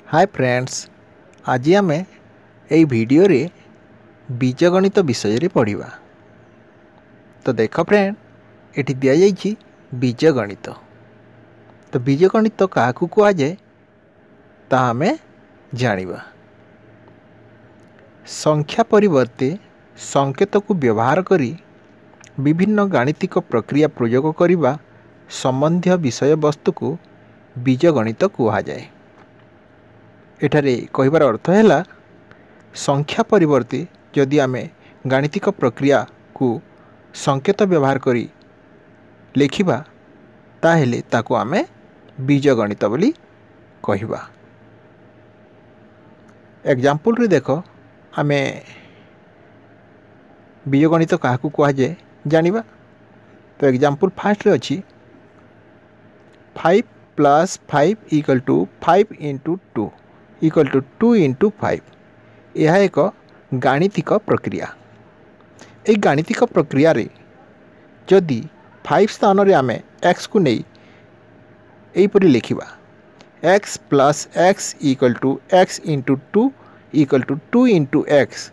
Hi friends, आज आम ये वीडियो रे बीजगणित विषय रे पढ़िबा। तो देख फ्रेंड, एठी दिया जाइछि बीजगणित। तो बीजगणित काहाकू कुआ जाए ता आमे जानिबा। संख्या परिवर्ते संकेत को व्यवहार करी विभिन्न गाणितिक प्रक्रिया प्रयोग करिबा संबंधी विषय वस्तु को बीजगणित कुआ जाए। एठारे कहिबार अर्थ है संख्या परिवर्ते जदि आमे गाणितिक प्रक्रिया को संकेत व्यवहार करी लिखिबा ताहेले ताको आमे बीजगणित बोली कहिबा। एग्जाम्पल रे देखो आमे बीजगणित काहाकू कुआ जाए जानिबा। तो एग्जाम्पल फास्ट रे अछि 5 + 5 = 5 × 2 = 2 × 5। यह एक गाणितिक प्रक्रिया। ये गाणितिक प्रक्रिया रे जदि 5 स्थान रे आमे x को नहीं एपरि लिखिबा x + x = x × 2 = 2 × x।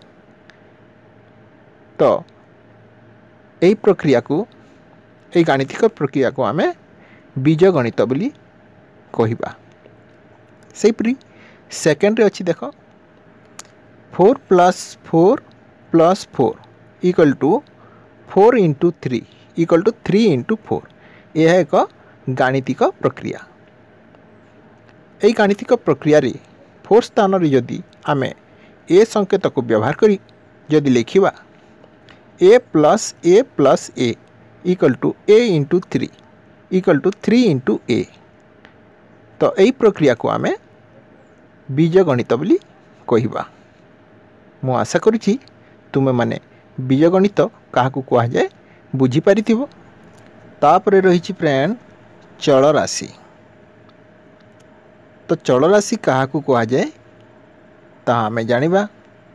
तो यही प्रक्रिया को यही गाणितिक प्रक्रिया को आमे बीजगणित बोली कहिबा। सेपरि सेकेंड रे अछि देखो 4 + 4 + 4 = 4 × 3 = 3 × 4। यह एक गाणितिक प्रक्रिया। यही गाणितिक प्रक्रिया रे 4 स्थान रे यदि आमे ए संकेत को व्यवहार करी यदि लिखिबा a + a + a = a × 3 = 3 × a। तो यही प्रक्रिया को आमे बीजगणित बोली कहिबा। मु आशा करुछि तुमे माने बीजगणित काहाकू कुआ जाए बुझी पारिथिबो। तापरे रहिछि फ्रेंड चल राशि। तो चल राशि काहाकू कुआ जाए ता हमें जानिबा।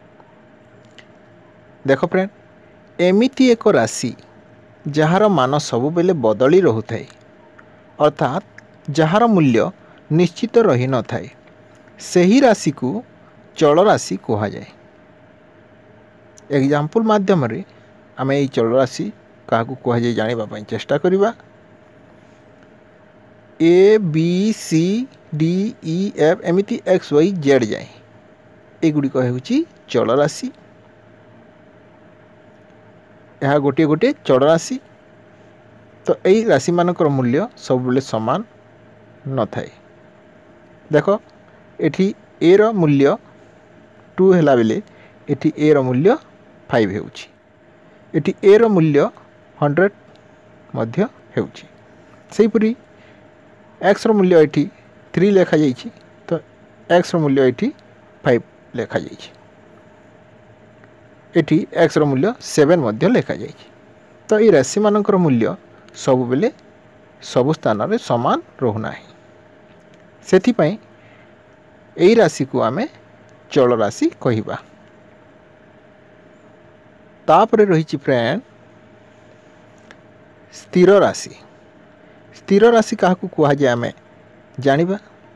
देखो फ्रेंड, एमिति एक राशि जहार मान सब बेले बदली रहुथाय, अर्थात जहार मूल्य निश्चित रही न थाए, सही राशि को चल राशि कहा जाए। एग्जाम्पल माध्यम रे आमे ये चल राशि काहाकू कहा जाए जानिबा पई चेष्टा करिबा। a b c d e f एमिति x y z जाए एगुड़ी हेउची चल राशि। यह गोटे गोटे चल राशि। तो यही राशि मानकर मूल्य सब बेले समान न थाए। देखो एठी ए रो मूल्य 2 हैला बेले एठी ए रो मूल्य 5 हेउची। एठी ए रो मूल्य 100 मध्य हेउची। सेहीपरि x रो मूल्य एठी 3 लेखा जाइछि, तो x रो मूल्य एठी 5 लेखा जाइछि। एठी x रो मूल्य 7 मध्य लेखा जाइछि। तो ये राशि मानकर मूल्य सब बेले सब स्थान रे समान रहु नाही। सेथि पई एही राशि को आमे चल राशि कहिबा। तापरे रहिछि फ्रेंड स्थिर राशि। स्थिर राशि काहाकू कुआ जाए आमे जानिबा।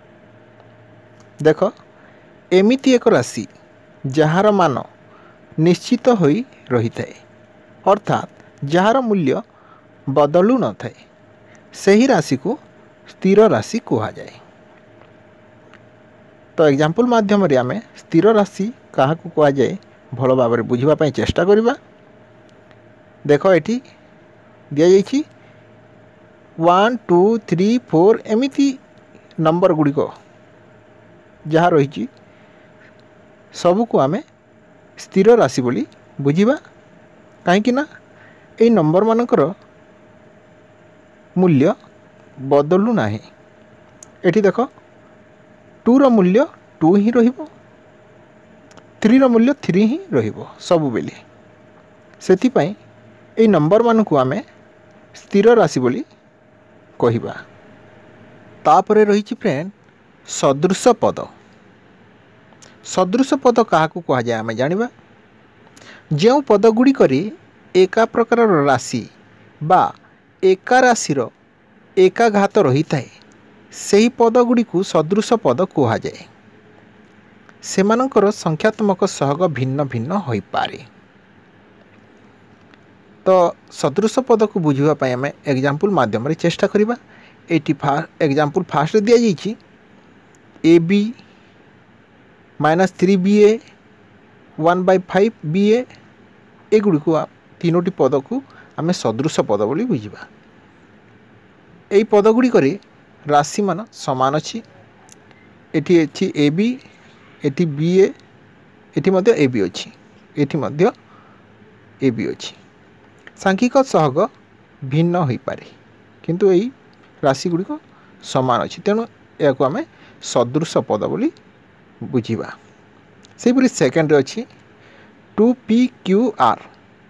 देखो एमिति एक राशि जहार मान निश्चित होई रही थाए, अर्थात जहार मूल्य बदलू न थाए, सही राशि को स्थिर राशि कहा जाए। तो एग्जाम्पल माध्यम रे आमे स्थिर राशि काहाकू कहा जाए भल भाव में बुझिबा पई चेष्टा करिबा। देखो एठी दिया जाइछि 1 2 3 4 एमिति नंबर गुड़िक जहाँ रही सबू को आमे स्थिर राशि बोली बुझिबा। कहीं ना ये नंबर मानकर मूल्य बदलू नाही। एठी देखो 2 रो मूल्य 2 ही रहिबो, 3 रो मूल्य 3 ही रहिबो सबु बेले। सेथि पई ए नंबर मानकु आमे स्थिर राशि बोली कहिबा। तापरे रहिछि फ्रेंड सदृश पद। सदृश पद काहाकू कहा जाए आमे जानिबा। जो पद गुड़ी करे एका प्रकार राशि बा एका राशि एका घात रही थाए, सही पद गुड़ी को सदृश पद कहा जाए। सेमानंकर संख्यात्मक सहग भिन्न भिन्न होई पारे। तो सदृश पद को बुझापी आम एग्जाम्पल मध्यम चेष्टा करवा। एटी एग्जाम्पल फास्ट दि जाइए ए बी -3ba 1/5 ba एगुड़ी तीनोटी पद को आम सदृश पद बोली बुझा। यही पदगुड़िक राशि मान सामान अच्छी। एटी अच्छी ए बी, एटी बी एटी मध्य ए बी अच्छी, एटी मध्य ए बी अच्छी। सांख्यिक सहग भिन्न हो पारे किंतु यही राशि गुड़िक सामान अच्छी, तेणु यह आम सदृश पद बोली बुझा। सेपरी सेकेंड अच्छी 2pqr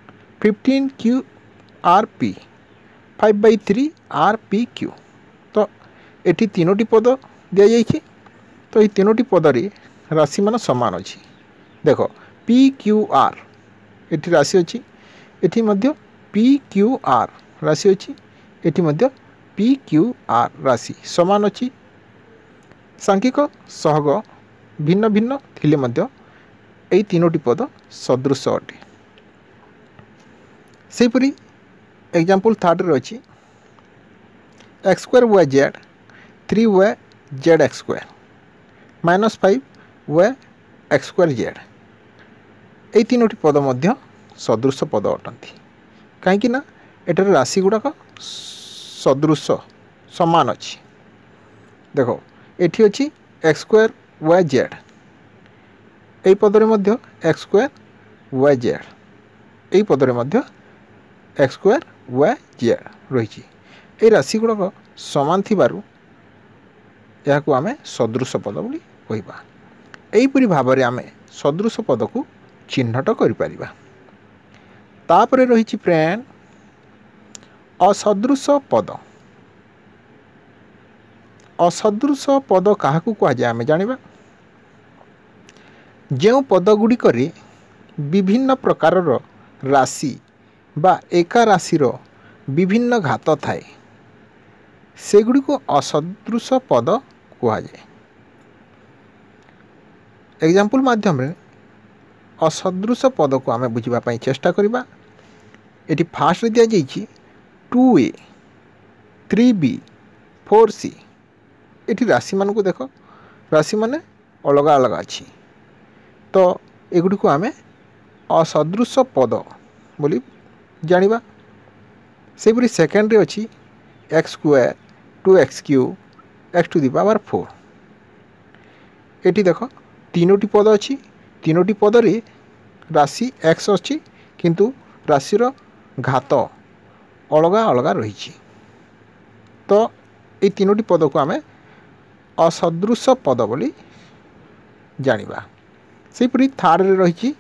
15qrp 5/3 rpq। तो ये तीनोटी पद दि जाइए। तो ये तीनोटी पदरी राशि मान सामान अच्छी। देख pqr ये राशि अच्छी, एटी मध्य pqr राशि अच्छी, एटी मध्य pqr राशि सामान अच्छी। सांख्यिक सहग भिन्न भिन्न थिले मध्य एई तीनोटी पद सदृश अटे। सेपरी एग्जाम्पल थर्ड रे अच्छी x² y z 3y zx² -5 y x² z। ये तीनोटी पद मध्य सदृश पद अटंती कहीं ना एटार राशि गुड़ाक सदृश सामान अच्छी। देख एठी अच्छी x² y z, यही पदरे मध्य x² y z, यही पदरे मध्य x² y z रही। ये राशि गुड़ाक सामान थिबारु यहाकू आमे सदृश पद बोली कहिबा। एहीपरि भाव में आम सदृश पद को चिन्हट करिपारिबा। तापरे रही फ्रेंड असदृश पद। असदृश पद काहाकू कहुए आम जानिबा। जो पदगुड़िक विभिन्न प्रकार राशि बा एका राशिर विभिन्न घात थाए सेगुड़ी को असदृश पद कहुए। एग्जाम्पल माध्यम असदृश पद को आम बुझापी चेष्टा करवा। ये फास्ट दि जाइए 2a 3b 4c। ये राशि मान को देख, राशि माने अलग अलग अच्छी। तो एगुड़ी को आम असदृश पद बोली जानिबा। सेपरी सेकेंड रे अच्छी x² 2x³ x⁴। ये देख तीनोटी पद अच्छी, तीनोटी पदरे राशि x अच्छी किंतु राशिर घात अलग अलग रही। तो ये तीनोटी पद को आम असदृश पद बोली जानिबा। सेपरी थर्ड रे रही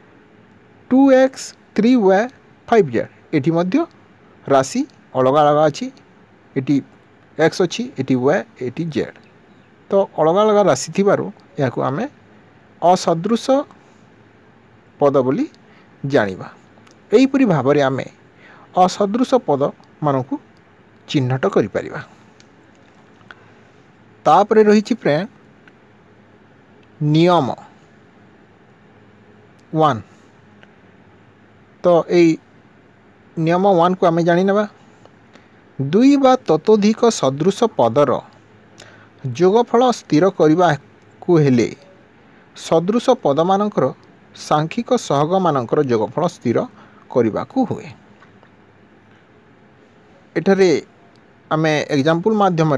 2x 3y 5z। एटी मध्य राशि अलग अलग अच्छी, एटी x अच्छी, एटी y, एटी z। तो अलग अलग राशि थिबारु याकू आमे असदृश पद बोली जानिबा। एहीपरि भाव में आमे असदृश पद मानकु चिन्हट करिपारिबा। तापरे रही फ्रेंड नियम 1। तो यही नियम 1 को आम जानी नेबा। दुई बा ततोधिक सदृश पदर जोगफल स्थिर करने को हेले सदृश पद मानकर सांख्यिक सहग मानकर जोगफल स्थिर करने को हुए। एठारे आम एग्जाम्पल माध्यम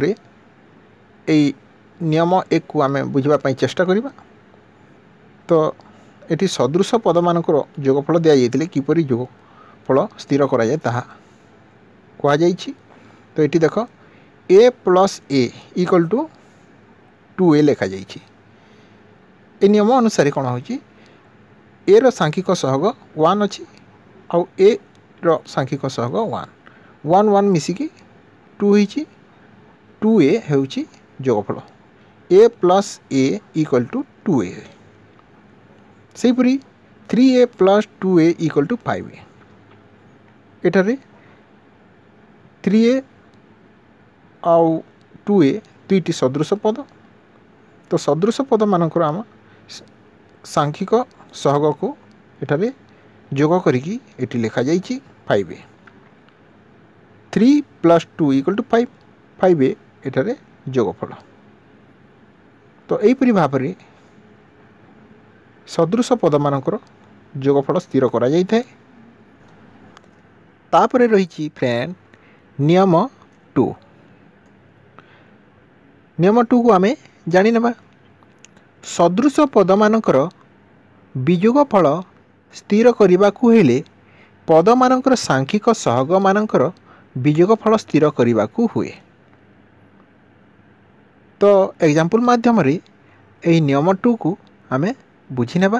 नियम 1 को आम बुझापी चेष्टा करवा। तो ये सदृश पद मानकर जोगफल दि जाइए किपर जोगफल स्थिर कराए ताहा कहुई। तो ये देख a + a = 2a लिखा जाइए। ए नियम अनुसार कौन हो ए रो सांख्यिक सहग 1 अच्छी आउ ए रो सांख्यिक सहग 1 1 1 मिसिकी 2 होइछि। 2a हेउछि जोगफल a + a = 2a। सेपरी 3a + 2a = 5a। एठारे 3a आउ 2a दुईटी सदृश पद। तो सदृश पद मानकर आम सांख्यिक सहग को एठारे जोग करिकी एटी लिखा जाइछि 5a 3 + 2 = 5 5a एठारे जोगफल। तो एहीपरि भाव में सदृश पद मानकर जोगफल स्थिर करा जाई थाए। तापरे रही फ्रेंड नियम 2 को आम जानी नेबा। सदृश पद मानकर वियोगफल स्थिर करने को हेले पद मानकर सांख्यिक सहग मानकर वियोगफल स्थिर करने को हुए। तो एग्जाम्पल माध्यम रे एही नियम 2 को आम बुझी नेबा।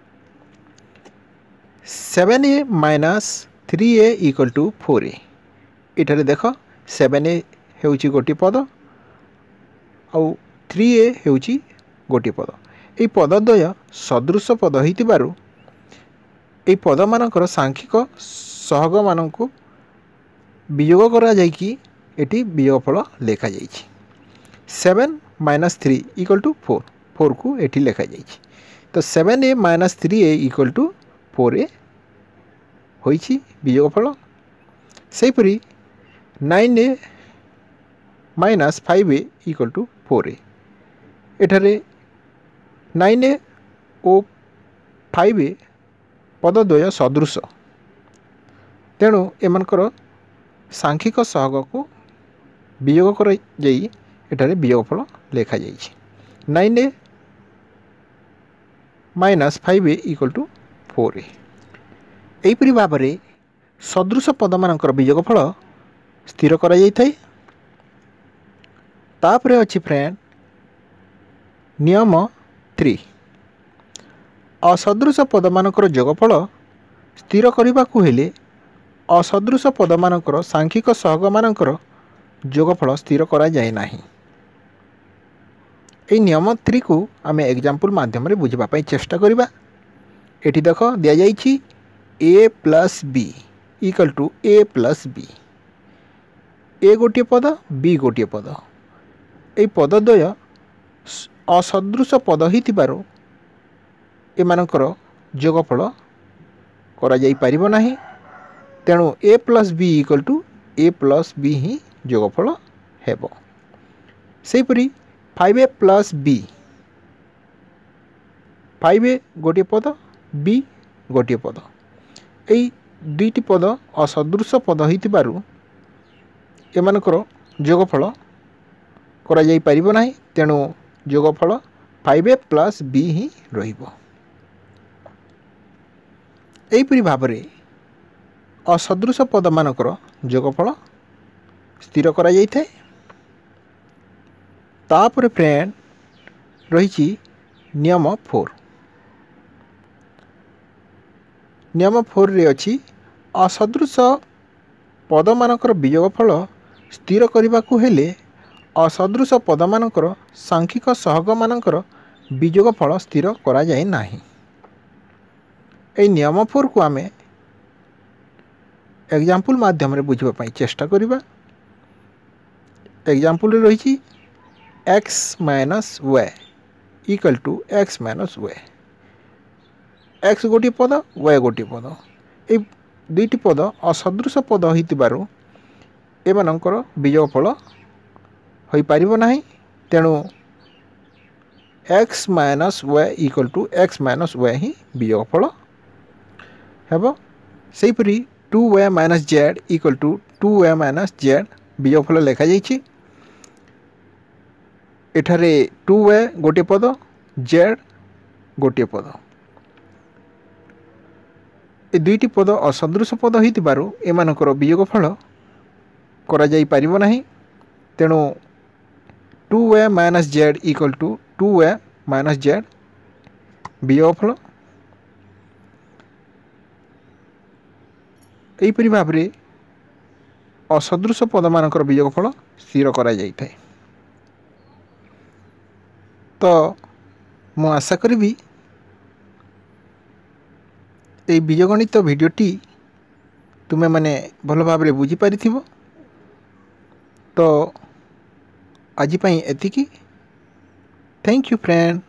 7a - 3a = 4a इठारे देख 7a हेउची गोटी पद आउ 3a हेउची गोटी पद। এই পদদ্বয় সদৃশ পদ হইতিবারু এই পদ মানকৰ সাংখ্যিক সহগ মানকু বিয়োগ করা যাইকি এটি বিয়োগফল লেখা যাইছি। 7 - 3 = 4 4 को एटी लेखा जाइछि। तो 7a - 3a = 4a होइछि वियोगफल। सेहीपरि 9a - 5a = 4a एठारे 9a और 5a पदद्वय सदृश तेणु एमानकर सांख्यिक सहग को वियोग कर जाई एठारे वियोगफल लेखा जाइछि। 9a - 5a = 4a एहीपरि भाव में सदृश पद मानकर वियोगफल स्थिर करा जाई थाए। तापरे अछि फ्रेंड नियम 3 असदृश पद मानकर जोगफल स्थिर करने को हेले असदृश पद मानकर सांख्यिक सहग मानकर जोगफल स्थिर करा जाए नाही। ए नियम 3 को आम एग्जाम्पल माध्यम रे बुझिबा पई चेष्टा करिबा। एठी देख दिया जाइछि a + b = a + b a गोटे पद b गोटे पद ए पदद्वय असदृश पद होइतिबारु एमानकर जोगफल करा जाई परिबो नाही। तेणु a + b = a + b ही जोगफल हेबो। सेहीपरि 5a + b 5a गोटे पद b गोटे पद এই দুইটি পদ असदृश पद होइतिबारु एमानकर जोगफल करा जाई परिबो नाही। तेणु जोगफल 5a + b ही रहिबो। एहीपरि भाव में असदृश पद मानकर जोगफल स्थिर करा जाई थाए। तापर फ्रेंड रही नियम 4 नियम 4 रे अछि असदृश पद मानकर वियोगफल स्थिर करने को हेले असदृश पद मानकर सांख्यिक सहग मानकर वियोगफल स्थिर करा जाए नाही। ए नियम 4 को आम एग्जाम्पल माध्यम रे बुझिबा पई चेष्टा करिबा। एग्जाम्पल रही x - y = x - y x गोटी पद y गोटी पद ए दुईटी पद असदृश पद होइतिबारु एमानकर वियोगफल होई परिबो नाही। तेणु x - y = x - y ही वियोगफल हेबो। सेहीपरि 2y - z = 2y - z वियोगफल लेखा जाइछि। एठारे 2y गोटे पद z गोटे पद ए दुईटी पद असदृश पद होइतिबारु एमानकर वियोगफल करा जाई परिबो नाही। तेणु 2y - z = 2y - z वियोगफल। एहीपरि भाव में असदृश पद मानकर वियोगफल स्थिर करा जाई थाए। तो मु आशा करी এই বীজগণিত ভিডিওটি तुमे माने भल भाव में बुझी पारिथिबो। तो आज पई एतिकी। Thank you friend.